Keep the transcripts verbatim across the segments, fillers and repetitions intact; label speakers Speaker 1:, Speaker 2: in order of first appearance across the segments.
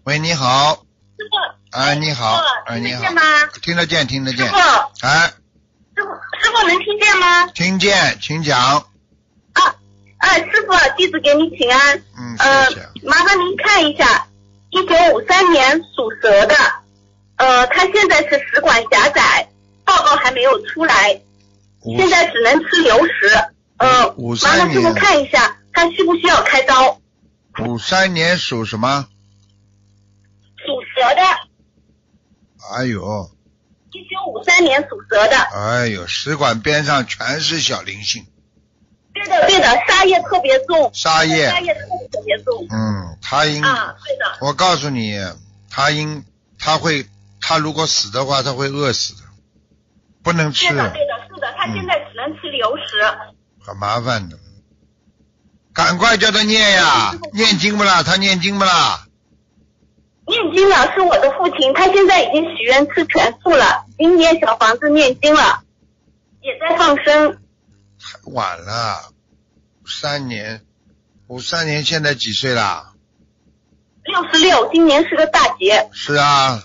Speaker 1: 喂，你好。
Speaker 2: 师傅。
Speaker 1: 哎，你好。哎，你好。
Speaker 2: 听得见吗？
Speaker 1: 听得见，听得见。
Speaker 2: 师傅。
Speaker 1: 哎。
Speaker 2: 师傅，师傅能听见吗？
Speaker 1: 听见，请讲。
Speaker 2: 啊，哎，师傅，弟子给你请安。
Speaker 1: 嗯，谢谢。
Speaker 2: 呃，麻烦您看一下，一九五三年属蛇的，呃，他现在是食管狭窄，报告还没有出来，现在只能吃流食。呃，
Speaker 1: 五三年。
Speaker 2: 麻烦师傅看一下，他需不需要开刀？
Speaker 1: 五三年属什么？
Speaker 2: 属蛇的。
Speaker 1: 哎呦。
Speaker 2: 一九五三年属蛇的。
Speaker 1: 哎呦，食管边上全是小灵性。
Speaker 2: 对的对的，沙叶特别重。
Speaker 1: 沙叶。
Speaker 2: 沙叶特别特别重。
Speaker 1: 嗯，他应。
Speaker 2: 啊，对的。
Speaker 1: 我告诉你，他应他会，他如果死的话，他会饿死的，不能吃。
Speaker 2: 对的对的，是的，他现在只能吃流食。
Speaker 1: 嗯、很麻烦的。赶快叫他念呀，念经不啦？他念经不啦？
Speaker 2: 念经了，是我的父亲，他现在已经许愿吃全素了，已经念小房子念经了，也在放生。
Speaker 1: 太晚了，三年，五三年现在几岁啦？
Speaker 2: 六十六，今年是个大劫。
Speaker 1: 是啊，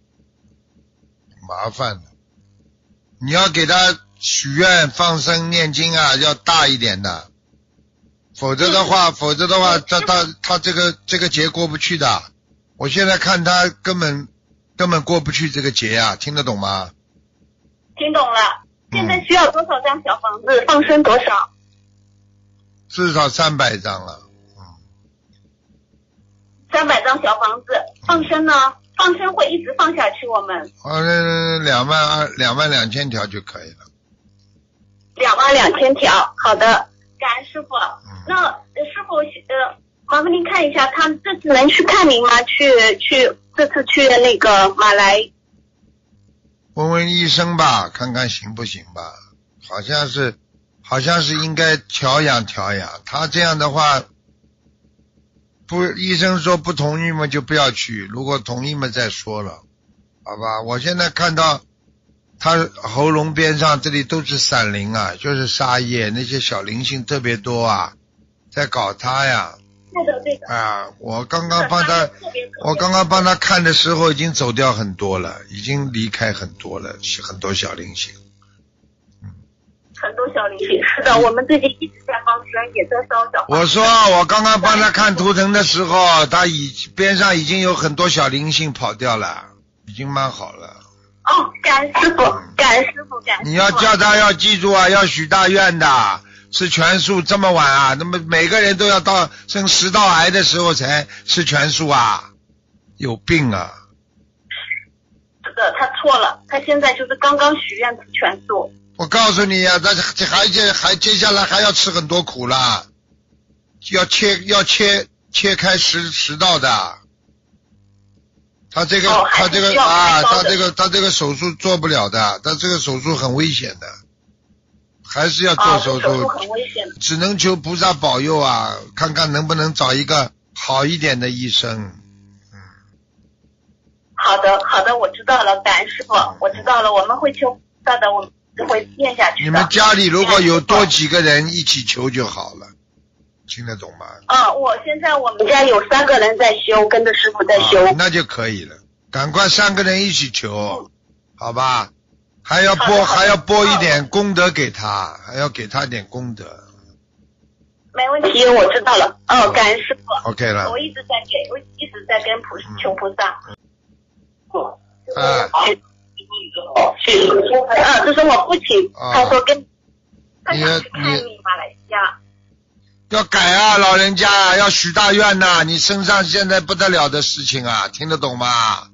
Speaker 1: 麻烦的。你要给他许愿放生念经啊，要大一点的。否则的话，否则的话，他他他这个这个节过不去的。我现在看他根本根本过不去这个节啊，听得懂吗？
Speaker 2: 听懂了。现在需要多少张小房子？嗯、放生多少？
Speaker 1: 至少三百张了。嗯。
Speaker 2: 三百张小房子，放生呢？放生会一直放下去，我们。
Speaker 1: 呃，两万二，两万两千条就可以了。
Speaker 2: 两万两千条，好的。感恩师傅。嗯、那师傅呃，麻烦您看一下，他这次能去看您吗？去去，这次去那个马来。
Speaker 1: 问问医生吧，看看行不行吧。好像是，好像是应该调养调养。他这样的话，不，医生说不同意嘛，就不要去。如果同意嘛，再说了，好吧？我现在看到。他喉咙边上这里都是散灵啊，就是沙叶，那些小灵性特别多啊，在搞他呀。
Speaker 2: 对的对的。
Speaker 1: 啊，我刚刚帮他，我刚刚帮他看的时候已经走掉很多了，已经离开很多了，很多小灵性。
Speaker 2: 嗯。很多小灵性，是的，我们最近一直在放生，也在烧小。
Speaker 1: 我说我刚刚帮他看图腾的时候，他已边上已经有很多小灵性跑掉了，已经蛮好了。
Speaker 2: 哦，感恩师傅，感恩师傅，感恩师傅。
Speaker 1: 你要叫他要记住啊，要许大愿的，吃全素这么晚啊，那么每个人都要到生食道癌的时候才吃全素啊，有病啊！
Speaker 2: 是的，他错了，他现在就是刚刚许愿吃全素。
Speaker 1: 我告诉你啊，他还接还接下来还要吃很多苦啦，要切要切切开食食道的。他这个、哦、他这个啊，他这个他这个手术做不了的，他这个手术很危险的，还是要做手术，
Speaker 2: 哦、手术很危险，
Speaker 1: 只能求菩萨保佑啊，看看能不能找一个好一点的医生。嗯。
Speaker 2: 好的好的，我知道了，感恩师傅，我知道了，我们会求菩萨的，我们会念下去的。
Speaker 1: 你们家里如果有多几个人一起求就好了。听得懂吗？
Speaker 2: 嗯，我现在我们家有三个人在修，跟着师傅在修、
Speaker 1: 啊，那就可以了。赶快三个人一起求，嗯、好吧？还要拨还要拨一点功德给他，还要给他点功德。
Speaker 2: 没问题，我知道了。哦，感恩师傅。
Speaker 1: OK 了。
Speaker 2: 我一直在给，我一直在跟菩求菩萨。
Speaker 1: 哦。啊。
Speaker 2: 谢谢。啊，这是我父亲，
Speaker 1: 啊、
Speaker 2: 他说跟他
Speaker 1: 想
Speaker 2: 去看你马来西亚。
Speaker 1: 要改啊，老人家啊，要许大愿呐、啊！你身上现在不得了的事情啊，听得懂吗？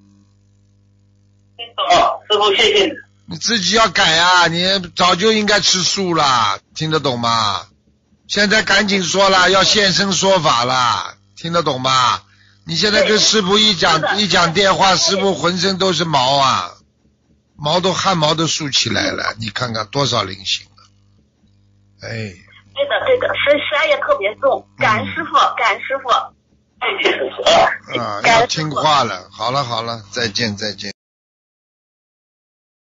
Speaker 2: 听懂，师傅谢谢你。
Speaker 1: 你自己要改啊，你早就应该吃素了，听得懂吗？现在赶紧说了，要现身说法了，听得懂吗？你现在跟师傅一讲一讲电话，师傅浑身都是毛啊，毛都汗毛都竖起来了，你看看多少灵性啊！哎。
Speaker 2: 对的，对的，是沙叶特别重，感恩师傅，感恩师傅，
Speaker 1: 啊，要听话了，好了好了，再见再见。